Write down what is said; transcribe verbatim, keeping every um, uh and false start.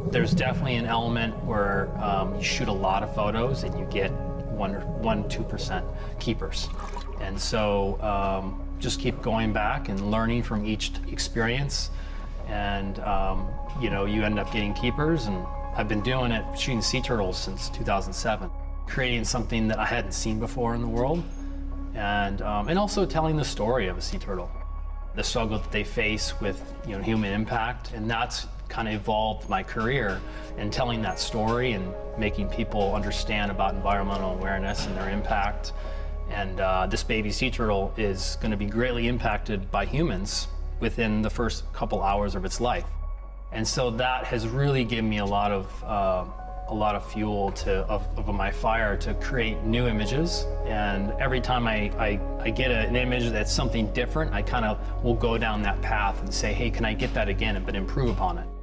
There's definitely an element where um, you shoot a lot of photos and you get one, one, two percent keepers. And so um, just keep going back and learning from each experience. And um, you know, you end up getting keepers. And I've been doing it, shooting sea turtles since two thousand seven, creating something that I hadn't seen before in the world. And, um, and also telling the story of a sea turtle, the struggle that they face with, you know, human impact, and that's kind of evolved my career in telling that story and making people understand about environmental awareness and their impact. And uh, this baby sea turtle is going to be greatly impacted by humans within the first couple hours of its life. And so that has really given me a lot of uh, a lot of fuel to of, of my fire to create new images. And every time I, I, I get a, an image that's something different, I kind of will go down that path and say, hey, can I get that again but improve upon it?